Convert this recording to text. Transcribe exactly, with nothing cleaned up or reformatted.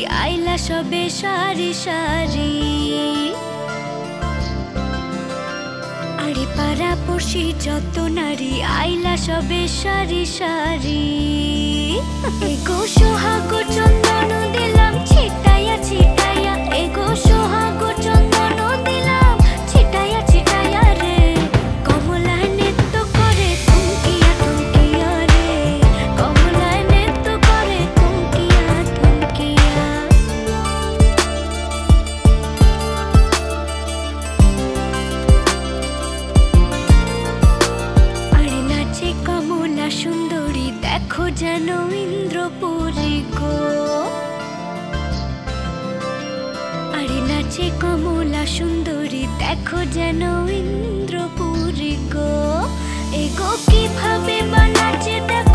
আইলা সবে সারি সারি। আরে পাড়া পড়শি যত নারী আইলা সবে সারি সারি। এগো সোহাগ চন্দন দিলাম ছিটাইয়া ছিটাইয়া, এগো সোহাগ চন্দন দিলাম ছিটাইয়া ছিটাইয়া রে। কমলায় নৃত্য করে থমকিয়া থমকিয়া রে, কমলায় নৃত্য করে থমকিয়া থমকিয়া। আরে নাচে কমলা সুন্দরী দেখো যেন ইন্দ্রপুরী গো। আরে নাচে কমলা সুন্দরী দেখো যেন ইন্দ্রপুরী গো। এগো কিভাবে বানাচে দেখো